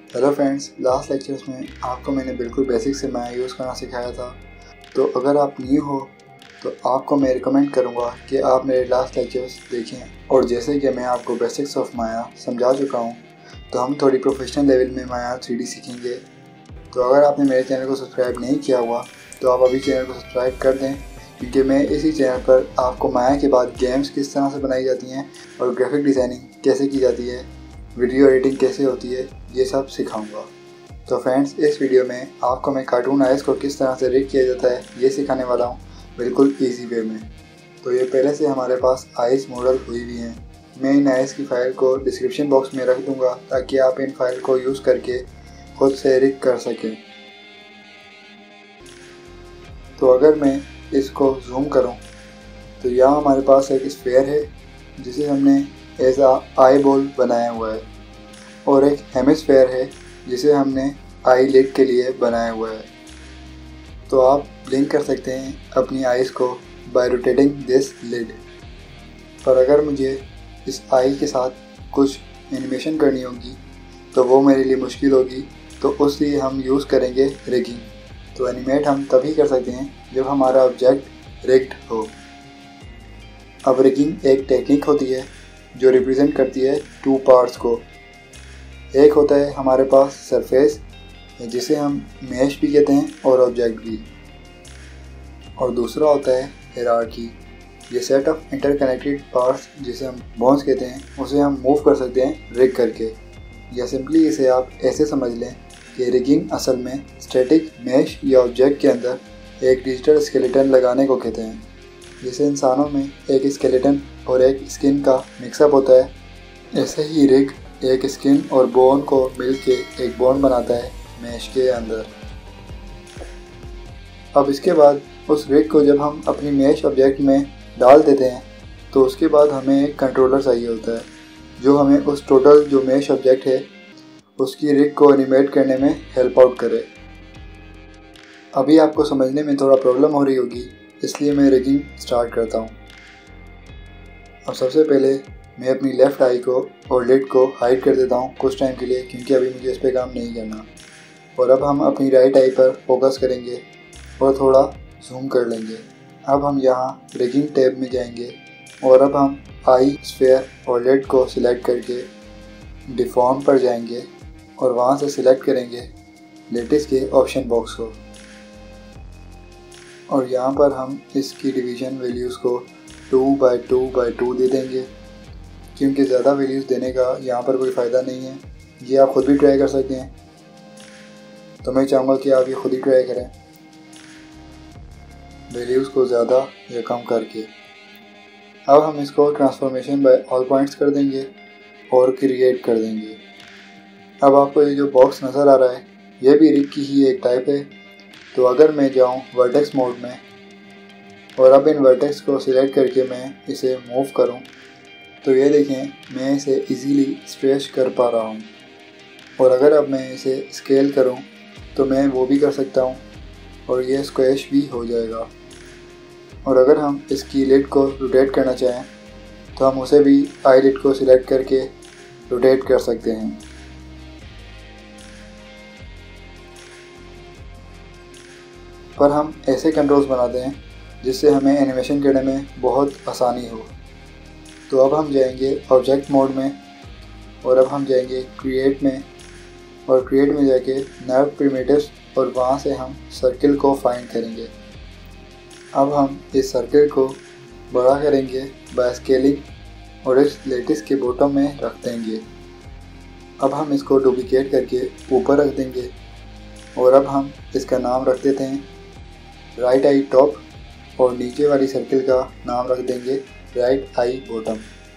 Hello friends, last lectures में आपको मैंने बिल्कुल बेसिक से माया यूज़ करना सिखाया था। तो अगर आप न्यू हो तो आपको मैं रिकमेंड करूँगा कि आप मेरे लास्ट लेक्चर्स देखें। और जैसे कि मैं आपको बेसिक्स ऑफ माया समझा चुका हूँ, तो हम थोड़ी प्रोफेशनल लेवल में माया 3D सीखेंगे। तो अगर आपने मेरे चैनल को सब्सक्राइब नहीं किया हुआ तो आप अभी चैनल को सब्सक्राइब कर दें, क्योंकि मैं इसी चैनल पर आपको माया के बाद गेम्स किस तरह से बनाई जाती हैं और ग्राफिक डिज़ाइनिंग कैसे की जाती है, वीडियो एडिटिंग कैसे होती है, ये सब सिखाऊंगा। तो फ्रेंड्स, इस वीडियो में आपको मैं कार्टून आइस को किस तरह से रिग किया जाता है ये सिखाने वाला हूँ, बिल्कुल इजी वे में। तो ये पहले से हमारे पास आइस मॉडल हुई हुई हैं। मैं इन आइस की फ़ाइल को डिस्क्रिप्शन बॉक्स में रख दूँगा ताकि आप इन फाइल को यूज़ करके खुद से रिग कर सकें। तो अगर मैं इसको जूम करूँ तो यहाँ हमारे पास एक स्फीयर है जिसे हमने एज आई बॉल बनाया हुआ है, और एक हेमिस्फीयर है जिसे हमने आई लिड के लिए बनाया हुआ है। तो आप ब्लिंक कर सकते हैं अपनी आइज़ को बाय रोटेटिंग दिस लिड। पर अगर मुझे इस आई के साथ कुछ एनिमेशन करनी होगी तो वो मेरे लिए मुश्किल होगी, तो उस लिए हम यूज़ करेंगे रिगिंग। तो एनिमेट हम तभी कर सकते हैं जब हमारा ऑब्जेक्ट रिग्ड हो। अब रिगिंग एक टेक्निक होती है जो रिप्रेजेंट करती है टू पार्ट्स को। एक होता है हमारे पास सरफेस, जिसे हम मेश भी कहते हैं और ऑब्जेक्ट भी, और दूसरा होता है हायरार्की। ये सेट ऑफ इंटरकनेक्टेड पार्ट्स जिसे हम बोन्स कहते हैं, उसे हम मूव कर सकते हैं रिग करके। या सिंपली इसे आप ऐसे समझ लें कि रिगिंग असल में स्टैटिक मेश या ऑब्जेक्ट के अंदर एक डिजिटल स्केलेटन लगाने को कहते हैं। जैसे इंसानों में एक स्केलेटन और एक स्किन का मिक्सअप होता है, ऐसे ही रिग एक स्किन और बोन को मिलके एक बोन बनाता है मेश के अंदर। अब इसके बाद उस रिग को जब हम अपनी मेश ऑब्जेक्ट में डाल देते हैं तो उसके बाद हमें एक कंट्रोलर चाहिए होता है जो हमें उस टोटल जो मेश ऑब्जेक्ट है उसकी रिग को एनिमेट करने में हेल्प आउट करे। अभी आपको समझने में थोड़ा प्रॉब्लम हो रही होगी, इसलिए मैं रिगिंग स्टार्ट करता हूँ। अब सबसे पहले मैं अपनी लेफ़्ट आई को और लिड को हाइड कर देता हूँ कुछ टाइम के लिए, क्योंकि अभी मुझे इस पर काम नहीं करना। और अब हम अपनी राइट आई पर फोकस करेंगे और थोड़ा जूम कर लेंगे। अब हम यहाँ रिगिंग टैब में जाएंगे और अब हम आई, स्फीयर और लिड को सिलेक्ट करके डिफॉर्म पर जाएंगे और वहाँ से सिलेक्ट करेंगे लेटिस के ऑप्शन बॉक्स को, और यहाँ पर हम इसकी डिवीज़न वैल्यूज़ को 2x2x2 दे देंगे, क्योंकि ज़्यादा वैल्यूज़ देने का यहाँ पर कोई फ़ायदा नहीं है। ये आप ख़ुद भी ट्राई कर सकते हैं, तो मैं चाहूँगा कि आप ये ख़ुद ही ट्राई करें वैल्यूज़ को ज़्यादा या कम करके। अब हम इसको ट्रांसफॉर्मेशन बाय ऑल पॉइंट्स कर देंगे और क्रिएट कर देंगे। अब आपको ये जो बॉक्स नज़र आ रहा है ये भी रिग की ही एक टाइप है। तो अगर मैं जाऊँ वर्टेक्स मोड में और अब इन वर्टेक्स को सिलेक्ट करके मैं इसे मूव करूँ तो ये देखें मैं इसे इजीली स्ट्रेच कर पा रहा हूँ। और अगर अब मैं इसे स्केल करूँ तो मैं वो भी कर सकता हूँ और ये स्क्वैश भी हो जाएगा। और अगर हम इसकी लिड को रोटेट करना चाहें तो हम उसे भी आई लिड को सिलेक्ट करके रोटेट कर सकते हैं। पर हम ऐसे कंट्रोल्स बनाते हैं जिससे हमें एनिमेशन करने में बहुत आसानी हो। तो अब हम जाएंगे ऑब्जेक्ट मोड में और अब हम जाएंगे क्रिएट में, और क्रिएट में जाके नर्व प्रिमिटिव्स और वहाँ से हम सर्किल को फाइंड करेंगे। अब हम इस सर्किल को बड़ा करेंगे बाय स्केलिंग और इस लेटिस के बॉटम में रख देंगे। अब हम इसको डुप्लिकेट करके ऊपर रख देंगे और अब हम इसका नाम रख देते हैं राइट आई टॉप, और नीचे वाली सर्किल का नाम रख देंगे राइट आई बॉटम।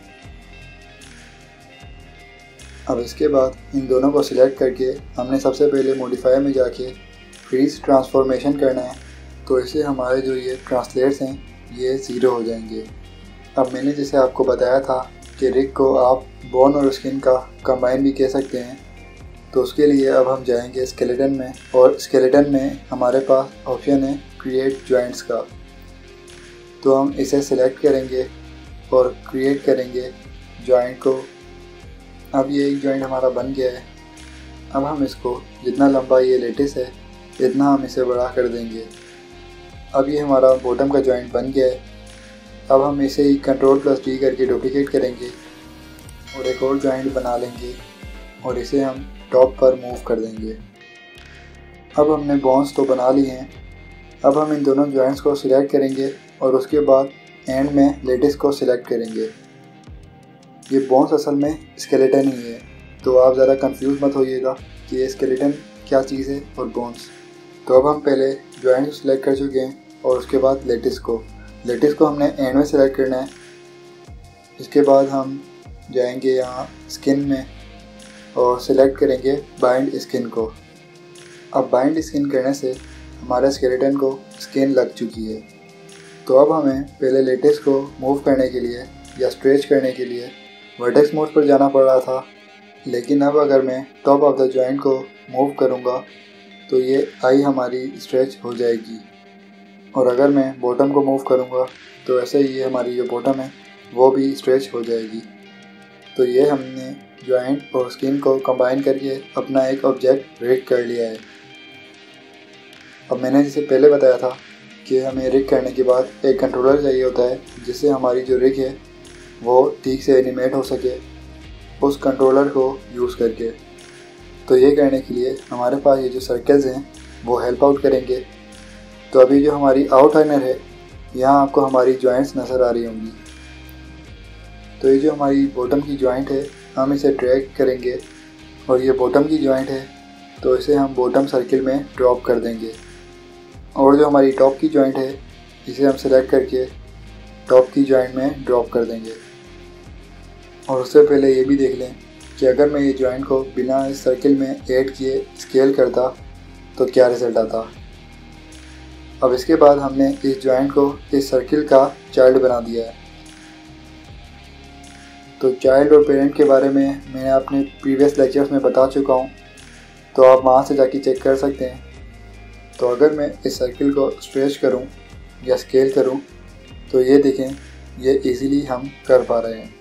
अब इसके बाद इन दोनों को सिलेक्ट करके हमने सबसे पहले मॉडिफायर में जाके फ्रीज ट्रांसफॉर्मेशन करना है। तो इससे हमारे जो ये ट्रांसलेट्स हैं ये ज़ीरो हो जाएंगे। अब मैंने जैसे आपको बताया था कि रिग को आप बोन और स्किन का कंबाइन भी कह सकते हैं, तो उसके लिए अब हम जाएंगे स्केलेटन में, और स्केलेटन में हमारे पास ऑप्शन है क्रिएट जॉइंट्स का। तो हम इसे सिलेक्ट करेंगे और क्रिएट करेंगे जॉइंट को। अब ये एक जॉइंट हमारा बन गया है। अब हम इसको जितना लंबा ये लेटिस है इतना हम इसे बड़ा कर देंगे। अब ये हमारा बॉटम का जॉइंट बन गया है। अब हम इसे ही Ctrl+D करके डुप्लिकेट करेंगे और एक और जॉइंट बना लेंगे और इसे हम टॉप पर मूव कर देंगे। अब हमने बॉन्स तो बना ली हैं। अब हम इन दोनों जॉइंट्स को सिलेक्ट करेंगे और उसके बाद एंड में लेटिस को सिलेक्ट करेंगे। ये बॉन्स असल में स्केलेटन ही है, तो आप ज़्यादा कंफ्यूज मत होइएगा कि ये स्केलेटन क्या चीज़ है और बॉन्स। तो अब हम पहले जॉइंट को सिलेक्ट कर चुके हैं और उसके बाद लेटिस को हमने एंड में सिलेक्ट करना है। इसके बाद हम जाएंगे यहाँ स्किन में और सिलेक्ट करेंगे बाइंड स्किन को। अब बाइंड स्किन करने से हमारे स्केलेटन को स्किन लग चुकी है। तो अब हमें पहले लेटिस को मूव करने के लिए या स्ट्रेच करने के लिए वर्टेक्स मोड पर जाना पड़ रहा था, लेकिन अब अगर मैं टॉप ऑफ द जॉइंट को मूव करूँगा तो ये आई हमारी स्ट्रेच हो जाएगी, और अगर मैं बॉटम को मूव करूँगा तो ऐसे ही ये हमारी जो बॉटम है वो भी स्ट्रेच हो जाएगी। तो ये हमने जॉइंट और स्किन को कंबाइन करके अपना एक ऑब्जेक्ट रिग कर लिया है। अब मैंने जैसे पहले बताया था कि हमें रिग करने के बाद एक कंट्रोलर चाहिए होता है जिससे हमारी जो रिग है वो ठीक से एनिमेट हो सके उस कंट्रोलर को यूज़ करके। तो ये करने के लिए हमारे पास ये जो सर्कल्स हैं वो हेल्प आउट करेंगे। तो अभी जो हमारी आउटलाइनर है यहाँ आपको हमारी जॉइंट्स नज़र आ रही होंगी। तो ये जो हमारी बॉटम की जॉइंट है हम इसे ड्रैग करेंगे और ये बॉटम की जॉइंट है तो इसे हम बॉटम सर्किल में ड्रॉप कर देंगे। और जो हमारी टॉप की जॉइंट है इसे हम सेलेक्ट करके टॉप की जॉइंट में ड्रॉप कर देंगे। और उससे पहले ये भी देख लें कि अगर मैं ये जॉइंट को बिना इस सर्किल में ऐड किए स्केल करता तो क्या रिज़ल्ट आता। अब इसके बाद हमने इस जॉइंट को इस सर्किल का चाइल्ड बना दिया है। तो चाइल्ड और पेरेंट के बारे में मैं अपने प्रीवियस लेक्चर्स में बता चुका हूँ, तो आप वहाँ से जाके चेक कर सकते हैं। तो अगर मैं इस सर्किल को स्ट्रेच करूँ या स्केल करूँ तो ये देखें ये इजीली हम कर पा रहे हैं।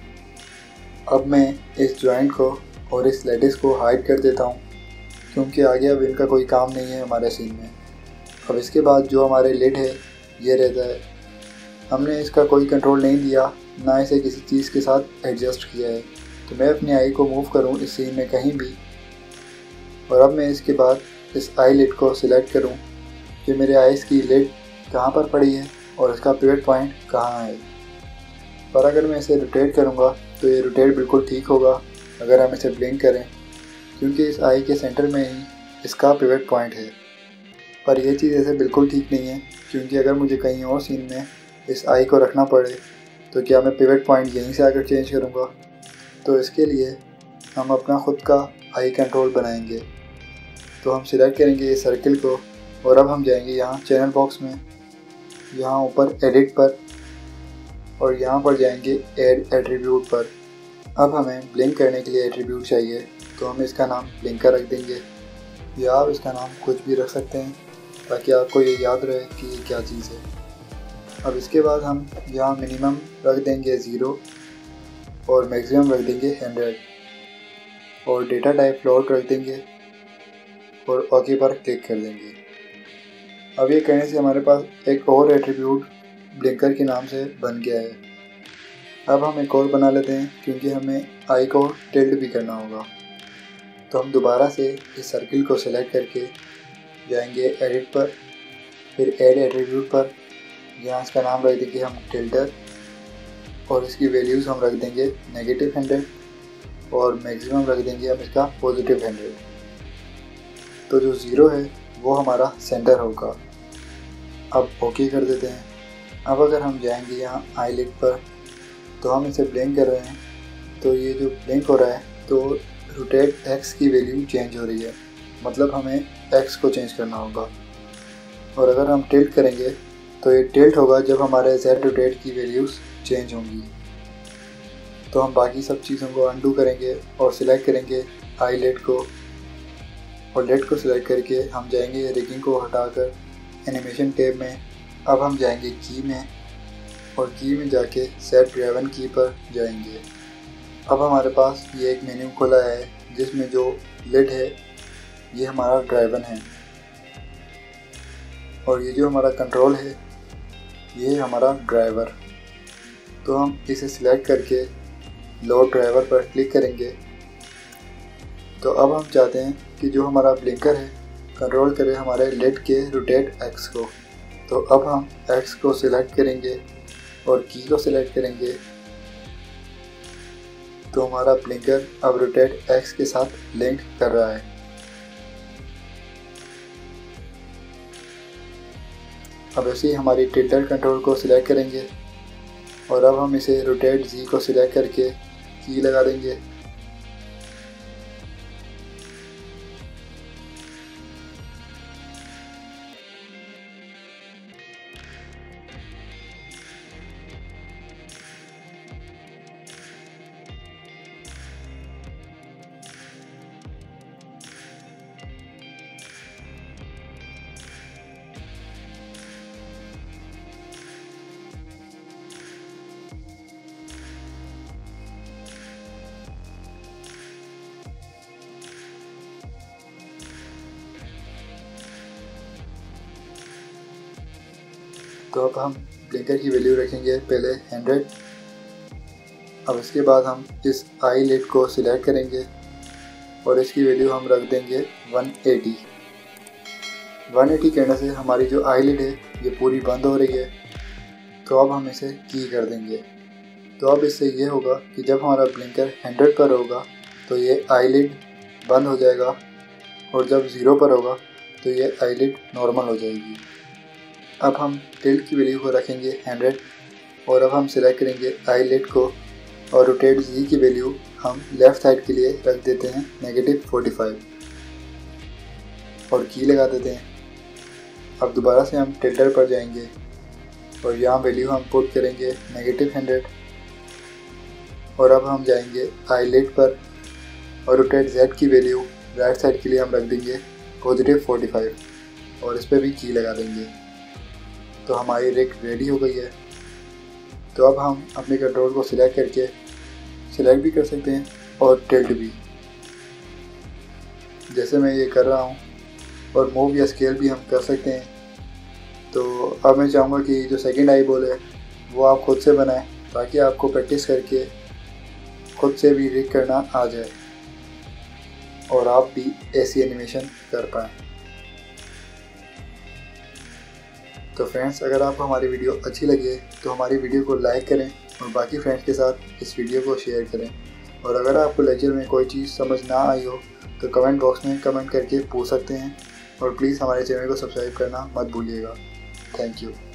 अब मैं इस जॉइंट को और इस लेटिस को हाइड कर देता हूँ क्योंकि आगे अब इनका कोई काम नहीं है हमारे सीन में। अब इसके बाद जो हमारे लिड है ये रहता है। हमने इसका कोई कंट्रोल नहीं दिया, ना इसे किसी चीज़ के साथ एडजस्ट किया है। तो मैं अपनी आई को मूव करूँ इस सीन में कहीं भी, और अब मैं इसके बाद इस आई लिड को सिलेक्ट करूँ कि मेरे आइज़ की लिड कहाँ पर पड़ी है और इसका पिवट पॉइंट कहाँ है। और अगर मैं इसे रोटेट करूँगा तो ये रोटेट बिल्कुल ठीक होगा अगर हम इसे ब्लिंक करें, क्योंकि इस आई के सेंटर में ही इसका पिवट पॉइंट है। पर यह चीज़ ऐसे बिल्कुल ठीक नहीं है, क्योंकि अगर मुझे कहीं और सीन में इस आई को रखना पड़े तो क्या मैं पिवट पॉइंट यहीं से आकर चेंज करूँगा। तो इसके लिए हम अपना ख़ुद का आई कंट्रोल बनाएंगे। तो हम सिलेक्ट करेंगे इस सर्किल को और अब हम जाएंगे यहाँ चैनल बॉक्स में, यहाँ ऊपर एडिट पर, और यहाँ पर जाएंगे ऐड एट्रीब्यूट पर। अब हमें ब्लिंक करने के लिए एट्रीब्यूट चाहिए, तो हम इसका नाम ब्लिंकर रख देंगे, या आप इसका नाम कुछ भी रख सकते हैं ताकि आपको ये याद रहे कि ये क्या चीज़ है। अब इसके बाद हम यहाँ मिनिमम रख देंगे 0 और मैक्सिमम रख देंगे 100 और डेटा टाइप फ्लोट रख देंगे और ओके पर क्लिक कर देंगे। अब ये करने से हमारे पास एक और एट्रीब्यूट ब्लिंकर के नाम से बन गया है। अब हम एक और बना लेते हैं क्योंकि हमें आई को टिल्ट भी करना होगा। तो हम दोबारा से इस सर्किल को सेलेक्ट करके जाएंगे एडिट पर, फिर ऐड एट्रीब्यूट पर, यहाँ इसका नाम रख देंगे हम टिल्टर और इसकी वैल्यूज़ हम रख देंगे -100 और मैक्सिमम रख देंगे हम इसका +100। तो जो 0 है वो हमारा सेंटर होगा। अब ओके कर देते हैं। अब अगर हम जाएंगे यहाँ आई लिड पर तो हम इसे ब्लिंक कर रहे हैं, तो ये जो ब्लिंक हो रहा है तो रोटेट एक्स की वैल्यू चेंज हो रही है, मतलब हमें एक्स को चेंज करना होगा। और अगर हम टिल्ट करेंगे तो ये टिल्ट होगा जब हमारे जेड रोटेट की वैल्यूज़ चेंज होंगी। तो हम बाकी सब चीज़ों को अनडू करेंगे और सिलेक्ट करेंगे आई लिड को, और लेट को सिलेक्ट करके हम जाएंगे रिगिंग को हटाकर एनिमेशन टैब में। अब हम जाएंगे की में और की में जाके सेट ड्राइवन की पर जाएंगे। अब हमारे पास ये एक मेन्यू खुला है जिसमें जो लिड है ये हमारा ड्राइवर है और ये जो हमारा कंट्रोल है ये हमारा ड्राइवर। तो हम इसे सिलेक्ट करके लोड ड्राइवर पर क्लिक करेंगे। तो अब हम चाहते हैं कि जो हमारा ब्लिंकर है कंट्रोल करे हमारे लिड के रोटेट एक्स को। तो अब हम एक्स को सिलेक्ट करेंगे और की को सिलेक्ट करेंगे। तो हमारा ब्लिंकर अब रोटेट एक्स के साथ लिंक कर रहा है। अब ऐसे ही हमारी टिल्टर कंट्रोल को सिलेक्ट करेंगे और अब हम इसे रोटेट जी को सिलेक्ट करके की लगा देंगे। तो अब हम ब्लिंकर की वैल्यू रखेंगे पहले 100। अब इसके बाद हम इस आई लिड को सिलेक्ट करेंगे और इसकी वैल्यू हम रख देंगे 180। 180 करने से हमारी जो आई लिड है ये पूरी बंद हो रही है। तो अब हम इसे की कर देंगे। तो अब इससे ये होगा कि जब हमारा ब्लिंकर 100 पर होगा तो ये आई लिड बंद हो जाएगा और जब 0 पर होगा तो ये आई लिड नॉर्मल हो जाएगी। अब हम टिल्ट की वैल्यू को रखेंगे 100 और अब हम सिलेक्ट करेंगे आई लिड को और रोटेट जी की वैल्यू हम लेफ़्ट साइड के लिए रख देते हैं -45 और की लगा देते हैं। अब दोबारा से हम टिल्टर पर जाएंगे और यहाँ वैल्यू हम पुट करेंगे -100 और अब हम जाएंगे आई लिड पर और रोटेट जेड की वैल्यू राइट साइड के लिए हम रख देंगे +45 और इस पर भी की लगा देंगे। तो हमारी रिग रेडी हो गई है। तो अब हम अपने कंट्रोल को सिलेक्ट करके सिलेक्ट भी कर सकते हैं और टिल्ट भी, जैसे मैं ये कर रहा हूँ, और मूव या स्केल भी हम कर सकते हैं। तो अब मैं चाहूँगा कि जो सेकंड आई बॉल है वो आप खुद से बनाएं ताकि आपको प्रैक्टिस करके खुद से भी रिग करना आ जाए और आप भी ऐसी एनिमेशन कर पाएँ। तो फ्रेंड्स, अगर आपको हमारी वीडियो अच्छी लगे तो हमारी वीडियो को लाइक करें और बाकी फ्रेंड्स के साथ इस वीडियो को शेयर करें। और अगर आपको लेक्चर में कोई चीज़ समझ ना आई हो तो कमेंट बॉक्स में कमेंट करके पूछ सकते हैं और प्लीज़ हमारे चैनल को सब्सक्राइब करना मत भूलिएगा। Thank you.